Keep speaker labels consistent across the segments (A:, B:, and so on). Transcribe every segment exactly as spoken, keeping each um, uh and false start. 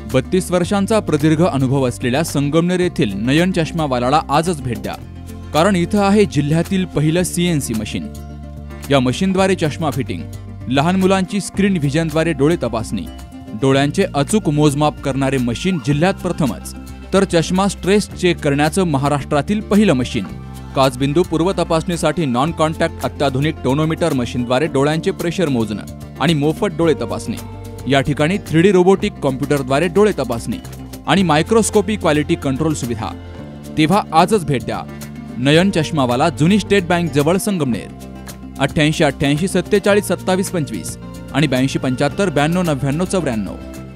A: बत्तीस वर्षांचा प्रदीर्घ अनुभव असलेल्या संगमनेर येथील नयन चष्मावालाला आजच भेट द्या, कारण इथं आहे जिल्ह्यातील पहिलं सीएनसी मशीन। या मशीनद्वारे चष्मा फिटिंग, लहान मुलांची स्क्रीन व्हिजनद्वारे डोळे तपासणी, डोळ्यांचे अचूक मोजमाप करणारे मशीन जिल्ह्यात प्रथमच, तर चष्मा स्ट्रेस चेक करण्याचं महाराष्ट्रातील पहिलं मशीन। काचबिंदू पूर्व तपासणीसाठी नॉन कॉन्टॅक्ट अत्याधुनिक टोनोमीटर मशीनद्वारे डोळ्यांचे प्रेशर मोजणं आणि मोफत डोळे तपासणी। या ठिकाणी थ्री डी रोबोटिक कॉम्प्युटरद्वारे डोळे तपासणी आणि मायक्रोस्कोपी क्वालिटी कंट्रोल सुविधा। तेव्हा आजच भेट द्या नयन चष्मावाला, जुनी स्टेट बँक जवळ, संगमनेर। अठ्ठ्याऐंशी अठ्ठ्याऐंशी सत्तेचाळीस सत्तावीस पंचवीस आणि ब्याऐंशी पंच्याहत्तर ब्याण्णव नव्याण्णव चौऱ्याण्णव।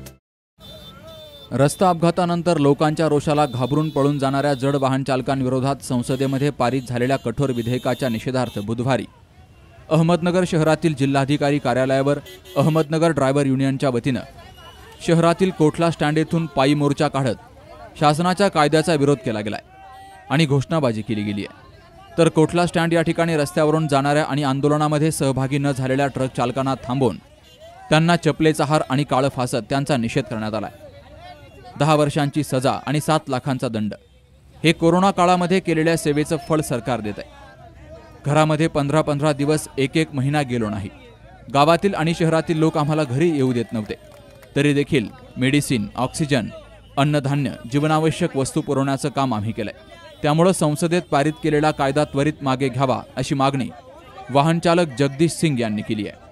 A: रस्ता अपघातानंतर लोकांच्या रोषाला घाबरून पळून जाणाऱ्या जड वाहन चालकांविरोधात संसदेमध्ये पारित झालेल्या कठोर विधेयकाच्या निषेधार्थ बुधवारी अहमदनगर शहरातील जिल्हाधिकारी कार्यालयावर अहमदनगर ड्रायव्हर युनियनच्या वतीनं शहरातील कोठला स्टँड येथून पायी मोर्चा काढत शासनाच्या कायद्याचा विरोध केला गेलाय आणि घोषणाबाजी केली गेली आहे। तर कोठला स्टँड या ठिकाणी रस्त्यावरून जाणाऱ्या आणि आंदोलनामध्ये सहभागी न झालेल्या ट्रक चालकांना थांबवून त्यांना चपलेचा हार आणि काळं फासत त्यांचा निषेध करण्यात आलाय। दहा वर्षांची सजा आणि सात लाखांचा दंड हे कोरोना काळामध्ये केलेल्या सेवेचं फळ सरकार देत आहे। घरामध्ये पंधरा पंधरा दिवस एक एक महिना गेलो नाही। गावातील आणि शहरातील लोक आम्हाला घरी येऊ देत नव्हते, तरी देखील मेडिसिन, ऑक्सिजन, अन्नधान्य, जीवनावश्यक वस्तू पुरवण्याचं काम आम्ही केलंय। त्यामुळे संसदेत पारित केलेला कायदा त्वरित मागे घ्यावा अशी मागणी वाहन चालक जगदीश सिंग यांनी केली है।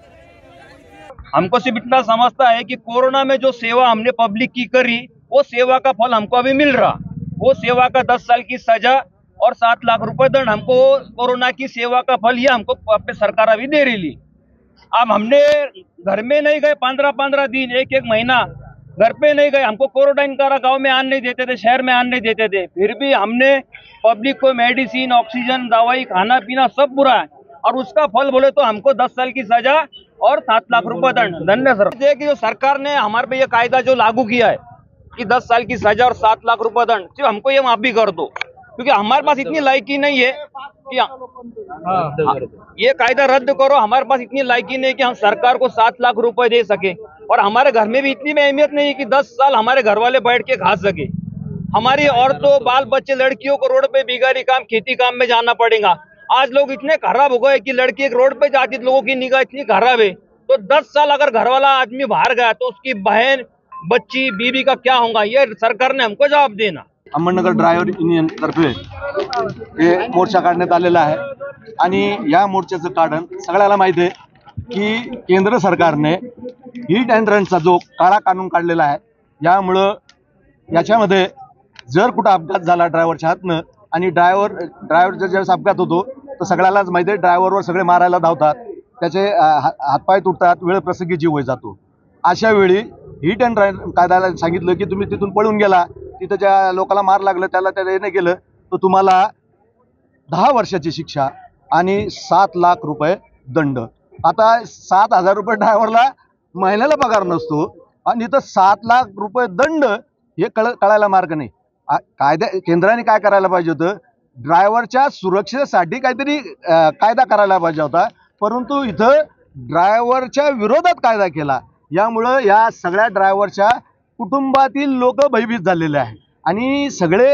B: हमको सिर्फ इतना समझता है कि कोरोना में जो सेवा हमने पब्लिक की करी, वो सेवा का फल हमको अभी मिल रहा। वो सेवा का दस साल की सजा और सात लाख रुपए दंड, हमको कोरोना की सेवा का फल ये हमको अपने सरकार अभी दे रही। अब हमने घर में नहीं गए पंद्रह पंद्रह दिन, एक एक महीना घर पे नहीं गए, हमको क्वारंटाइन करा, गांव में आने नहीं देते थे, शहर में आने नहीं देते थे। फिर भी हमने पब्लिक को मेडिसिन, ऑक्सीजन, दवाई, खाना पीना सब पूरा है, और उसका फल बोले तो हमको दस साल की सजा और सात लाख रुपए दंड दंड सर। देखिए जो सरकार ने हमारे पे ये कायदा जो लागू किया है कि दस साल की सजा और सात लाख रुपए दंड, सिर्फ हमको ये माफी कर दो, क्योंकि हमारे पास इतनी लायकी नहीं है कि हाँ, ये कायदा रद्द करो। हमारे पास इतनी लायकी नहीं कि हम सरकार को सात लाख रुपए दे सके, और हमारे घर में भी इतनी में अहमियत नहीं है कि दस साल हमारे घर वाले बैठ के खा सके। हमारी औरतों, बाल बच्चे, लड़कियों को रोड पे बिगारी काम, खेती काम में जाना पड़ेगा। आज लोग इतने खराब हो गए कि लड़की एक रोड पे जाती, लोगों की निगाह इतनी खराब है। तो दस साल अगर घर वाला आदमी बाहर गया तो उसकी बहन, बच्ची, बीवी का क्या होगा, ये सरकार ने हमको जवाब देना।
C: अहमदनगर ड्रायव्हर युनियन तर्फे हे मोर्चा काढण्यात आलेला आहे आणि या मोर्चाचं कारण सगळ्याला माहिती आहे की केंद्र सरकारने हिट अँड रनचा जो काळा कानून काढलेला आहे, यामुळं याच्यामध्ये जर कुठं अपघात झाला ड्रायव्हरच्या हातनं आणि ड्रायव्हर ड्रायव्हरचा ज्यावेळेस अपघात होतो तर सगळ्यालाच माहिती आहे ड्रायव्हरवर सगळे मारायला धावतात, त्याचे हातपाय तुटतात, वेळ प्रसंगी जीव जातो। अशा वेळी हिट अँड रन कायद्याला सांगितलं की तुम्ही तिथून पळून गेला, तिथं ज्या लोकाला मार लागलं त्याला त्याला येणं गेलं तर तुम्हाला दहा वर्षाची शिक्षा आणि सात लाख रुपये दंड। आता सात हजार रुपये ड्रायव्हरला महिन्याला पगार नसतो आणि इथं सात लाख रुपये दंड, हे कळ कळायला मार्ग नाही। कायद्या केंद्राने काय करायला पाहिजे होतं, ड्रायव्हरच्या सुरक्षेसाठी काहीतरी कायदा करायला पाहिजे होता, परंतु इथं ड्रायव्हरच्या विरोधात कायदा केला। यामुळं या सगळ्या ड्रायव्हरच्या कुटुंबातील लोक भयभीत झालेले आहे आणि सगळे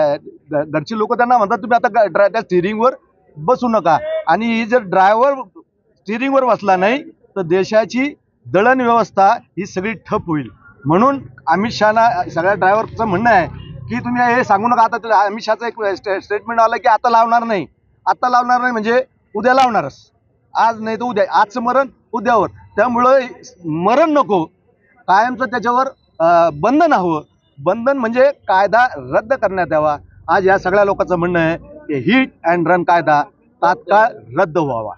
C: घरचे लोक त्यांना म्हणतात तुम्ही आता त्या स्टिअरिंगवर बसू नका, आणि जर ड्रायव्हर स्टिअरिंगवर बसला नाही तर देशाची दळण व्यवस्था ही सगळी ठप होईल। म्हणून अमित शहाना सगळ्या ड्रायव्हरचं म्हणणं आहे की तुम्ही हे सांगू नका। आता अमित शहाचं एक स्टेटमेंट आलं की आता लावणार नाही, आता लावणार नाही म्हणजे उद्या लावणारच, आज नाही तर उद्या, आजचं मरण उद्यावर। त्यामुळं मरण नको, कायमचं त्याच्यावर बंधन हवं। बंधन म्हणजे कायदा रद्द करण्यात यावा। आज या सगळ्या लोकांचं म्हणणं आहे की हिट अँड रन कायदा तात्काळ रद्द व्हावा।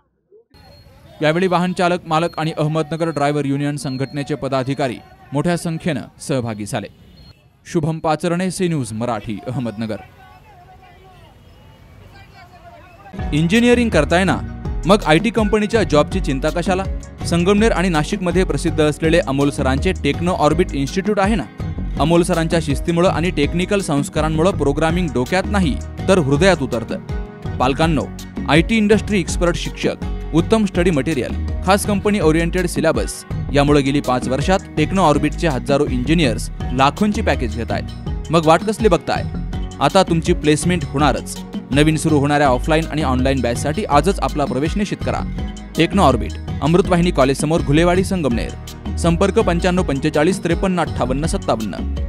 A: यावेळी वाहन चालक मालक आणि अहमदनगर ड्रायव्हर युनियन संघटनेचे पदाधिकारी मोठ्या संख्येनं सहभागी झाले। Shubham Pacharne, C news Marathi, Ahmednagar. Engineering करताय ना, मग आयटी कंपनीच्या जॉबची चिंता कशाला? संगमनेर आणि नाशिकमध्ये प्रसिद्ध असलेले अमोल सरांचे टेक्नो ऑर्बिट इन्स्टिट्यूट आहे ना। अमोल सरांच्या शिस्तीमुळे आणि टेक्निकल संस्कारांमुळे प्रोग्रामिंग डोक्यात नाही तर हृदयात उतरतं। पालकांनो, आयटी इंडस्ट्री एक्सपर्ट शिक्षक, उत्तम स्टडी मटेरियल, खास कंपनी ओरिएंटेड सिलेबस यामुळे गेली पाच वर्षात टेक्नो ऑर्बिटचे हजारो इंजिनियर्स लाखोंची पॅकेज घेत आहेत। मग वाट कसली बघताय? आता तुमची प्लेसमेंट होणारच। नवीन सुरू होणाऱ्या ऑफलाईन आणि ऑनलाईन बॅचसाठी आजच आपला प्रवेश निश्चित करा। टेक्नो ऑर्बिट, अमृतवाहिनी कॉलेज समोर, घुलेवाडी, संगमनेर। संपर्क पंच्याण्णव पंचेचाळीस त्रेपन्न अठ्ठावन्न सत्तावन्न।